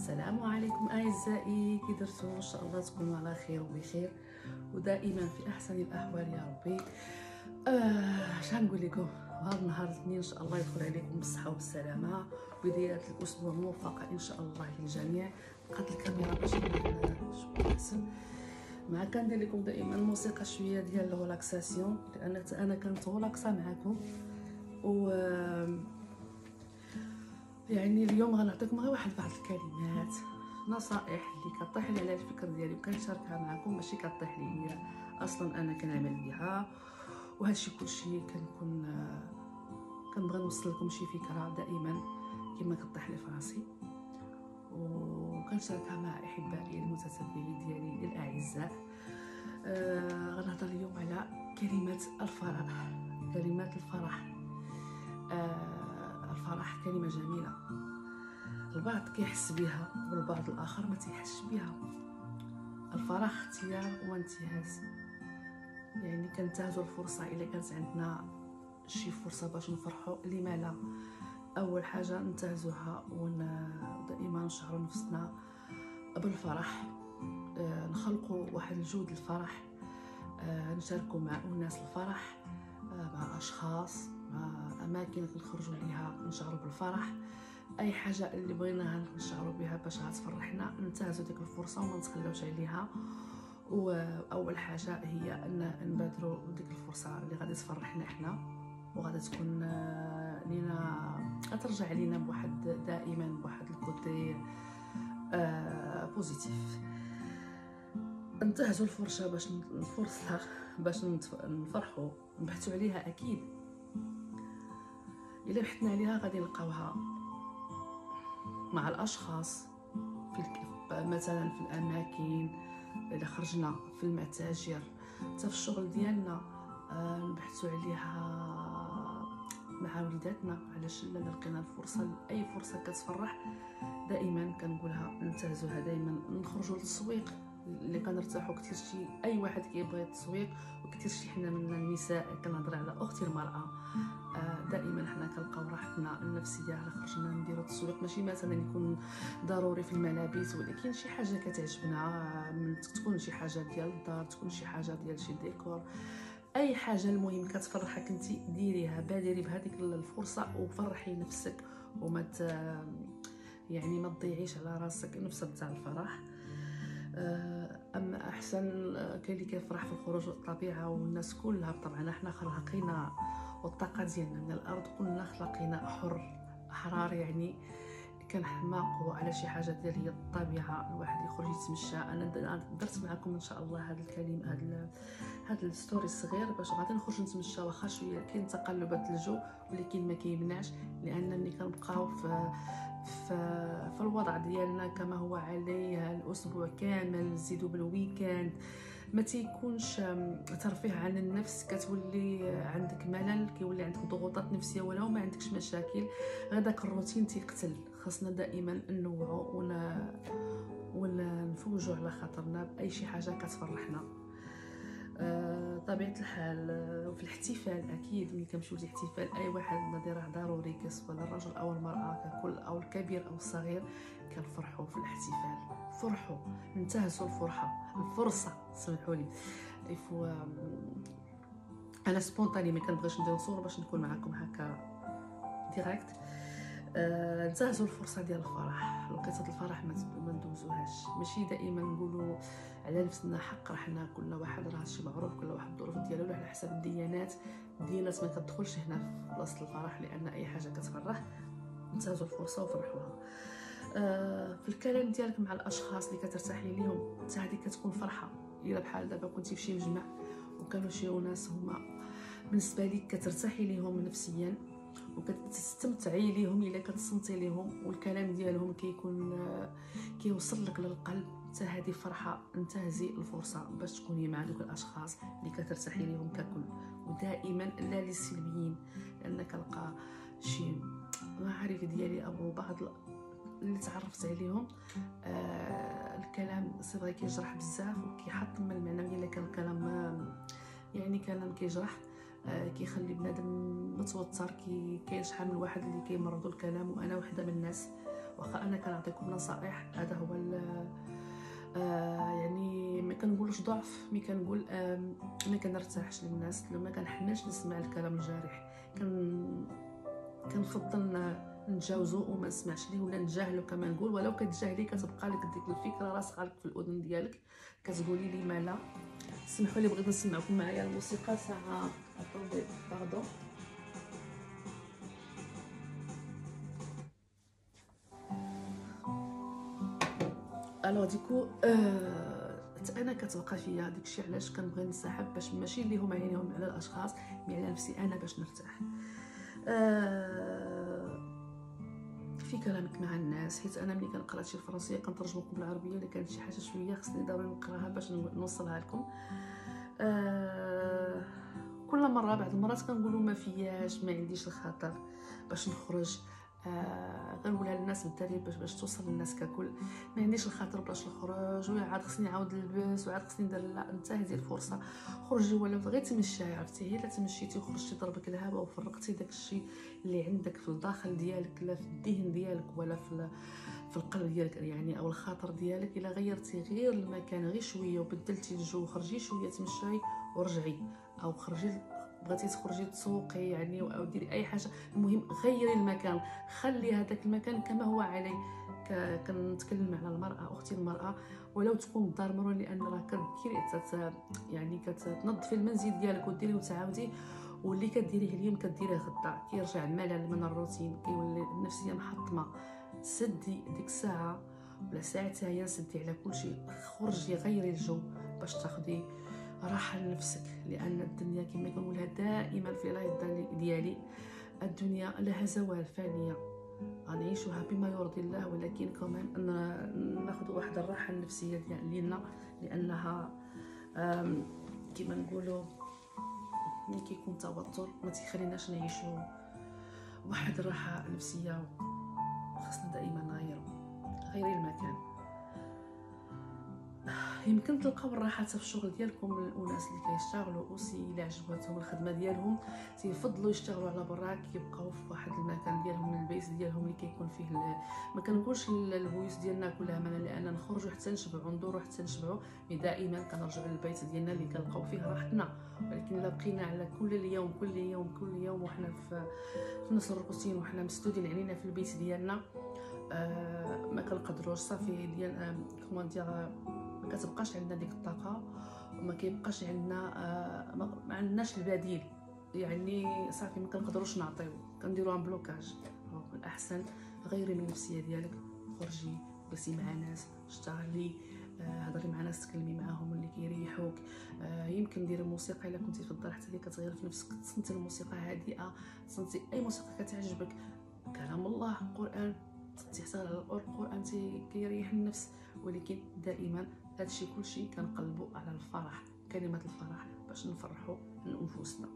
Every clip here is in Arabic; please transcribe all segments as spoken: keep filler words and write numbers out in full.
السلام عليكم اعزائي، كي درتو؟ ان شاء الله تكونوا على خير وبخير ودائما في احسن الاحوال يا ربي. آه شحال نقول لكم، هذا النهار الاثنين ان شاء الله يدخل عليكم بالصحه والسلامه، بدايه الاسبوع موفقه ان شاء الله للجميع. قد الكاميرا باش شويه احسن. مع كندير لكم دائما موسيقى شويه ديال الريلاكساسيون، لان انا كنت ريلاكسا معكم. و يعني اليوم غنعطيكم غير واحد بعض الكلمات نصائح اللي كطيح لي على الفكر ديالي وكنشاركها معكم، ماشي كطيح لي هي اصلا انا كنعمل بها. وهادشي كلشي كنكون كنبغي نوصل لكم شي فكره دائما كما كطيح لي في راسي، وكنشاركها مع احبائي المتتبعين ديالي الاعزاء. آه غنهضر اليوم على كلمات الفرح. كلمات الفرح. آه الفرح كلمة جميلة، البعض كيحس بها والبعض الآخر ما تيحسش بها. الفرح اختيار وانتهاز، يعني كنتهزوا الفرصة. إلا كانت عندنا شي فرصة باش نفرحوا، لما لا؟ أول حاجة ننتهزوها ودائما نشعروا نفسنا بالفرح. آه نخلقوا واحد الجود الفرح، آه نشاركوا مع الناس الفرح، آه مع أشخاص، مع اماكن نخرجوا ليها نشعروا بالفرح. اي حاجه اللي بغيناها نشعروا بها باش غتفرحنا ننتهزوا ديك الفرصه وما نتخلوش عليها. واول حاجه هي ان نبادروا ديك الفرصه اللي غادي تفرحنا احنا، وغادي تكون لينا، غترجع لينا بواحد دائما بواحد الكوتي آه بوزيتيف. ننتهزوا الفرصه باش الفرصه باش نفرحوا، نبحثوا عليها. اكيد إلا بحثنا عليها غادي نلقاوها مع الاشخاص، في مثلا في الاماكن، اذا خرجنا في المتاجر، حتى في الشغل ديالنا. آه نبحثوا عليها مع وليداتنا. علاش لا لقينا الفرصه؟ اي فرصه كتفرح دائما كنقولها ننتهزوها. دائما نخرجوا للتسويق اللي كنرتاحوا كثير شي، اي واحد كيبغي التسويق، وكثير شي حنا من النساء كنهضر على اختي المراه. آه دائما حنا كنلقاو راحتنا النفسيه على خرجنا نديروا التسويق. ماشي مثلا يكون ضروري في الملابس، ولكن شي حاجه كتعجبنا، تكون شي حاجه ديال الدار، تكون شي حاجه ديال شي ديكور، اي حاجه المهم كتفرحك انت ديريها. بادري بهذيك الفرصه وفرحي نفسك، وما يعني ما تضيعيش على راسك نفسك تاع الفرح. اما احسن كاين اللي كيفرح في الخروج للطبيعه والناس كلها. طبعا احنا خلقينا والطاقه ديالنا من الارض، كلنا خلقينا حر احرار، يعني كنحماقوا على شي حاجه ديال هي الطبيعه. الواحد يخرج يتمشى. انا درت معكم ان شاء الله هذا الكلمه، هذا هذا الستوري الصغير باش غادي نخرج نتمشى. واخا شويه كاين تقلبات الجو، ولكن ما كيمنعش، لان ملي كنبقاو في في في الوضع ديالنا كما هو عليه الاسبوع كامل، نزيدوا بالويكاند، ما تيكونش ترفيه عن النفس. كتولي عندك ملل، كيولي عندك ضغوطات نفسيه ولو ما عندكش مشاكل. هذاك الروتين تيقتل. خاصنا دائما نوعوا ولا ولا نفوجوا على خاطرنا باي شي حاجه كتفرحنا. آه طبيعه الحال. آه وفي الاحتفال اكيد ملي كنمشيو للاحتفال، اي واحد نادي راه ضروري، كسواء الرجل او المراه، ككل او الكبير او الصغير، كنفرحوا في الاحتفال. فرحوا، انتهزوا الفرحه، الفرصه، سمحوا لي. يفو انا سبونطاني ما كنبغيش ندير صوره باش نكون معكم هكا ديريكت. آه، انتهزوا الفرصه ديال الفرح. لقيت الفرح ما ندوزوهاش. ماشي دائما نقولوا على نفسنا حق، راه حنا كل واحد راه شي معروف، كل واحد الظروف ديالو على حسب الديانات. الديانات ما كتدخلش هنا في بلاصه الفرح، لان اي حاجه كتفرح انتهزوا الفرصه وفرحوها. آه في الكلام ديالك مع الاشخاص اللي كترتاحي ليهم، حتى هذه كتكون فرحه. الا بحال دابا كنتي في شي مجمع وكانوا شي ناس هما بالنسبه ليك كترتاحي ليهم نفسيا وكتستمتعي ليهم، الا كتصنتي ليهم والكلام ديالهم كيكون كيوصل لك للقلب، حتى هذه فرحه. انتهزي الفرصه باش تكوني مع دوك الاشخاص اللي كترتاحي ليهم ككل، ودائما لا للسلبيين، لان كنلقى شي معارف ديالي او بعض اللي تعرفت عليهم آه الكلام صبغي كيجرح بزاف وكيحطم من المعنويه. الا كان الكلام يعني كلام كيجرح، آه كيخلي بنادم متوتر. كي كاين شحال من واحد اللي كيمرضوا الكلام، وانا وحده من الناس، واخا انا كنعطيكم نصائح، هذا هو آه يعني ما كنقولش ضعف، مي كنقول آه ما كنرتاحش للناس، ما كنحملش نسمع الكلام الجارح، كن كنفضل نتجاوزو وما نسمعش ليه ولا نجاهلو كما نقول. ولو كتجاهلي كتبقى لك ديك الفكره راسخه لك في الاذن ديالك، كتقولي لي ما لا. سمحوا لي بغيت نسمعكم معايا الموسيقى ساعه. اتوندي باردون. الو ديكو آه انا كتبقى فيا داكشي علاش كنبغي نسحب، باش ماشي اللي هما عينيهم على الاشخاص مي على نفسي انا باش نرتاح آه في كلامك مع الناس. حيت انا ملي كنقرا شي الفرنسيه كنترجم لكم بالعربيه، الا كانت شي حاجه شويه خصني ضروري نقراها باش نوصلها لكم. آه كل مره بعض المرات كنقولوا ما فياش، ما عنديش الخاطر باش نخرج. آه غنقولها للناس بالدارجه باش باش توصل للناس ككل. ما عنديش الخاطر باش نخرج، وعاد خصني نعاود نلبس، وعاد خصني ندير. لا، انت هذه الفرصه، خرجي ولو غير تمشي. عرفتي، هي الا تمشيتي وخرجتي ضربك الهواء وفرقتي داكشي اللي عندك في الداخل ديالك، لا في الذهن ديالك ولا في في القلب ديالك يعني، او الخاطر ديالك، الا غيرتي غير المكان غير شويه وبدلتي الجو، خرجي شويه تمشي ورجعي، او خرجي بغيتي تخرجي تسوقي يعني، او ديري اي حاجه، المهم غيري المكان، خلي هذاك المكان كما هو عليه. كنتكلم على المراه، اختي المراه، ولو تكون الدار مرون، لان راه كديري يعني كتنظفي المنزل ديالك وديري وتعاودي، واللي كديريه اليوم كديريه غدا، كيرجع الملل من الروتين، كيولي النفسيه محطمه. سدي ديك الساعه ولا ساعتين، سدي على كل شيء، خرجي غيري الجو باش تاخدي راحه لنفسك. لان الدنيا كما كنقولها دائما في لايف ديالي، الدنيا لها زوال، فانيه، غنعيشوها بما يرضي الله، ولكن كمان ناخذ واحد الراحه النفسيه ديالنا، لانها كما نقولوا ملي كيكون توتر ما تيخليناش نعيشوا واحد الراحه نفسيه. خاصنا دائما نغيروا غيري المكان. يمكن تلقاو الراحه في الشغل ديالكم. الناس اللي كيشتغلوا اوسي الا عجبتهم الخدمه ديالهم تيفضلوا يشتغلوا على برا، كيبقاو في واحد المكان ديالهم، البيت ديالهم اللي كيكون فيه ال... ما كنقولش البيوت ديالنا كلها مانا، لان نخرجوا حتى نشبعوا، ندوروا حتى نشبعوا، مي دائما كنرجعوا للبيت ديالنا اللي كنلقاو فيه راحتنا. ولكن الا بقينا على كل اليوم كل يوم كل يوم وحنا في في نفس الروتين، وحنا مسدودين علينا في البيت ديالنا، آه ما كنقدروش صافي ديال آه كومون دير آه ما كتبقاش عندنا ديك الطاقه، وما كيبقاش عندنا آه ما عندناش البديل يعني. صافي ما كنقدروش نعطيو، كنديروها بلوكاج. الاحسن غيري من النفسيه ديالك، خرجي، جلسي مع ناس، اشتغلي، هضري مع ناس، تكلمي معاهم اللي كيريحوك. آه يمكن ديري موسيقى الا كنتي في الدار حتى هي كتغير في نفسك، تصنتي الموسيقى هادئه، تصنتي اي موسيقى كتعجبك، كلام الله، قران، تصنتي حتى على القران كيريح النفس. ولكن دائما هادشي كلشي كنقلبوا على الفرح، كلمه الفرح، باش نفرحوا انفسنا.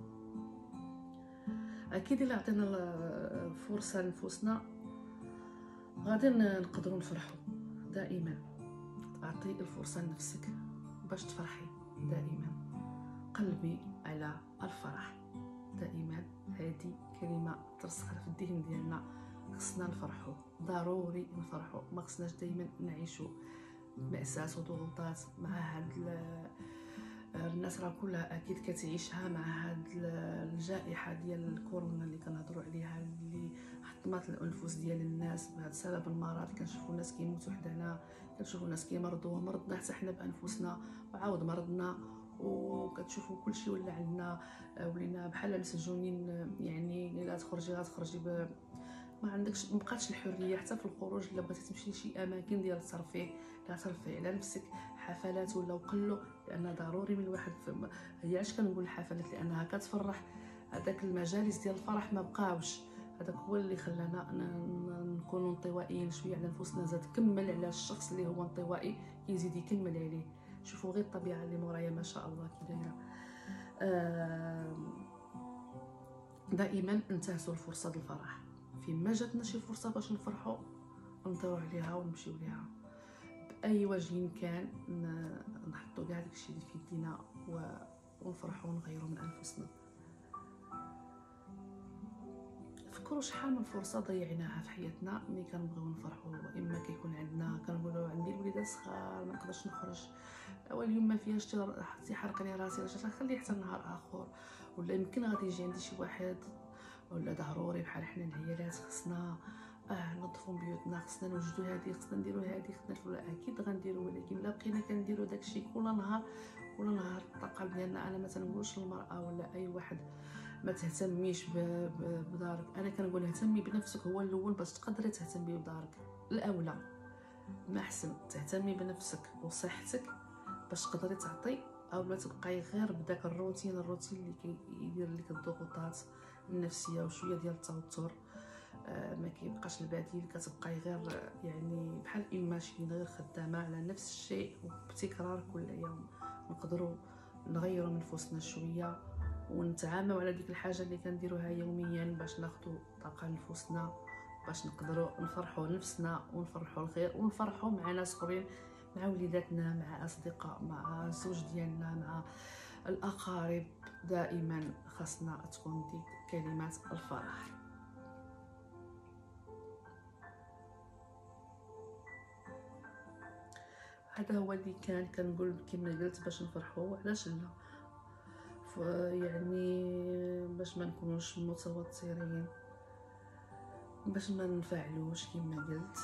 اكيد الا عطينا فرصه لنفوسنا غادي نقدروا نفرحوا. دائما اعطي الفرصه لنفسك باش تفرحي، دائما قلبي على الفرح. دائما هذه كلمه ترسخ في الذهن ديالنا، خصنا نفرحوا، ضروري نفرحوا، ما خصناش دائما نعيشوا مأساة وضغوطات. مع هاد الناس راه كلها اكيد كتعيشها، مع هاد الجائحه ديال الكورونا اللي كنهضروا عليها، اللي حطمت الانفس ديال الناس بهذا سبب المرض. كنشوفوا الناس كيموتوا حدانا، كنشوفوا الناس كيمرضوا، مرضنا حتى حنا بانفسنا وعاود مرضنا، وكتشوفوا كلشي ولا عندنا، ولينا بحال مسجونين يعني. الا تخرجي غتخرجي ب... ما عندكش، ما بقاتش الحريه حتى في الخروج. الا بغيتي تمشي لشي اماكن ديال الترفيه، لا ترفعي على نفسك، حفلات ولا قلوا، لان ضروري من الواحد في... هي علاش كنقول الحفلات، لانها كتفرح. هذاك المجالس ديال الفرح ما بقاوش، هذاك هو اللي خلانا نكونوا انطوائيين شويه على نفوسنا، زاد كمل على الشخص اللي هو انطوائي كيزيد يكمل عليه. شوفوا غير الطبيعه اللي مورايا ما شاء الله كي دايره. آه... دائما انتهزوا الفرصه ديال الفرح، فيما جاتنا شي فرصه باش نفرحوا نطيروا عليها ونمشيو ليها باي وجه كان، نحطوا كاع داكشي اللي في يدينا ونفرحوا ونغيروا من انفسنا. في كنتفكروا شحال من فرصه ضيعناها في حياتنا ملي كنبغيو نفرحوا. اما كيكون عندنا كنقولوا عندي الوليدات صغار ما نقدرش نخرج، واليوم ما فيهاش شتي حرق لي راسي ولا خليه حتى نهار اخر، ولا يمكن غادي يجي عندي شي واحد، ولا ضروري بحال حنا العيالات خصنا اه نظفوا بيوتنا، خصنا نوجدوا هذه، خصنا نديروا هذه، خصنا نفعلوا. اكيد غنديروا، ولكن لا بقينا كنديروا داكشي كل نهار كل نهار الطاقه ديالنا. انا ما تنقولش للمراه ولا اي واحد ما تهتميش بدارك، انا كنقول اهتمي بنفسك هو الاول باش تقدري تهتمي بدارك. الاولى ما احسن تهتمي بنفسك وصحتك باش تقدري تعطي، او ما تبقاي غير بداك الروتين الروتين اللي كيدير لك الضغوطات النفسيه وشويه ديال التوتر. آه ما كيبقاش البديل، كتبقاي غير يعني بحال ايماشين غير خدامه على نفس الشيء وبتكرار كل يوم. نقدروا نغيروا من نفوسنا شويه ونتعاملوا على ديك الحاجه اللي كنديروها يوميا باش ناخذوا طاقه لنفوسنا، باش نقدروا نفرحوا نفسنا ونفرحوا الغير ونفرحوا مع ناس اخرين، مع وليداتنا، مع اصدقاء، مع الزوج ديالنا، مع الاقارب. دائما خاصنا تكون ديك كلمات الفرح. هذا هو اللي كان كنقول كما قلت باش نفرحوا. علاش لا يعني باش ما نكونوش متوترين، باش ما نفعلوش كما قلت.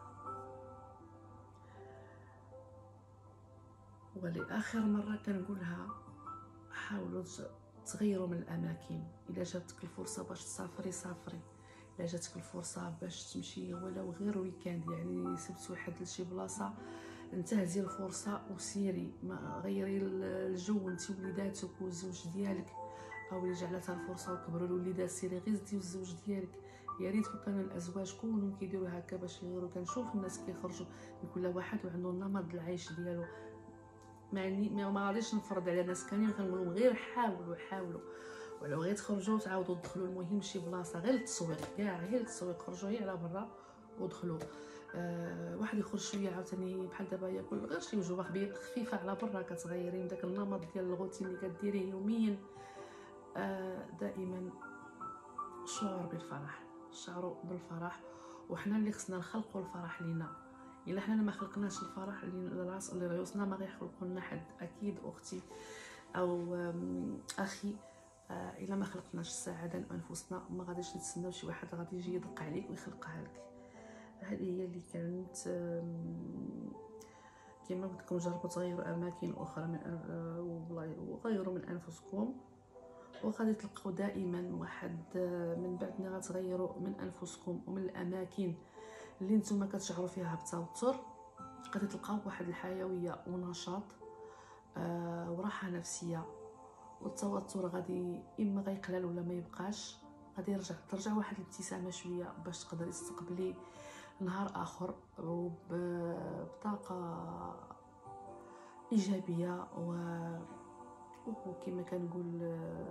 ولاخر مره كنقولها، حاولوا تغيروا من الاماكن. الا جاتك الفرصه باش تسافري سافري، الا جاتك الفرصه باش تمشي ولو غير ويكاند، يعني سبت واحد لشي بلاصه، انتهزي الفرصه وسيري. ما غيري الجو انت وليداتك والزوج ديالك، او اللي جعلتها الفرصه وكبروا الوليدات سيري غير زدي الزوج ديالك. يا ريت كانوا الازواج كلهم كيديروا هكا باش يغيروا. كنشوف الناس كيخرجوا كل واحد وعنده نمط العيش ديالو، يعني ما غاديش نفرض على الناس كاملين، كنقول لهم غير حاولوا حاولوا ولو غير تخرجوا تعاودوا تدخلوا. المهم شي بلاصه غير التسويق، كاع غير التسويق، خرجوا غير على برا ودخلوا. أه واحد يخرج شويه عاوتاني بحال دابا ياكل غير شي وجبه خفيفه على برا، كتغيري داك النمط ديال الروتين اللي كديريه يوميا. أه دائما شعور بالفرح، شعروا بالفرح، وحنا اللي خصنا نخلقوا الفرح لينا. الا حنا ما خلقناش الفرح لراس اللي راسنا ما غيخلقوا لنا حد. اكيد اختي او اخي، الا ما خلقناش السعاده لانفسنا ما غاديش نتسناو شي واحد غادي يجي يدق عليك ويخلقها لك. هذه هي اللي كانت. كما قلت لكم جربوا تغيروا اماكن اخرى من وغيروا من انفسكم، وغادي تلقاو دائما واحد من بعد ما غتغيروا من انفسكم ومن الاماكن اللي نتوما كتشعروا فيها بالتوتر، غادي تلقاو واحد الحيويه ونشاط آه وراحه نفسيه. والتوتر غادي اما غيقلل ولا ما يبقاش، غادي يرجع ترجع واحد الابتسامه شويه باش تقدري تستقبلي نهار اخر بطاقه ايجابيه. و وكما كنقول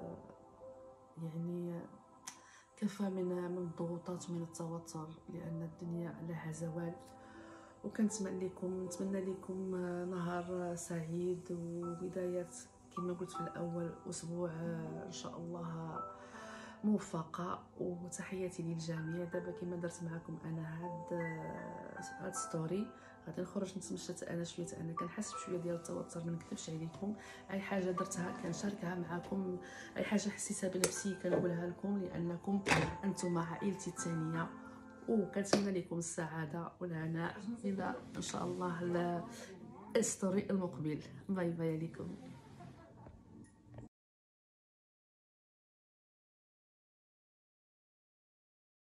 يعني كفى من من الضغوطات ومن التوتر، لان الدنيا لها زوال. وكنتمنى لكم نتمنى لكم نهار سعيد وبدايه كما قلت في الاول اسبوع ان شاء الله موفقه. وتحياتي للجميع. دابا كما درت معكم انا هاد هاد ستوري، غادي نخرج نتمشى انا شويه، انا كنحس بشويه ديال التوتر ما نكذبش عليكم. اي حاجه درتها كنشاركها معكم، اي حاجه حسيتها بنفسي كنقولها لكم، لانكم انتم عائلتي الثانيه. وكنتمنى لكم السعاده والهناء الى ان شاء الله الستوري المقبل. باي باي عليكم.